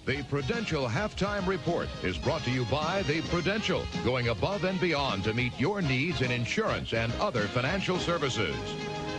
The Prudential Halftime Report is brought to you by The Prudential, going above and beyond to meet your needs in insurance and other financial services.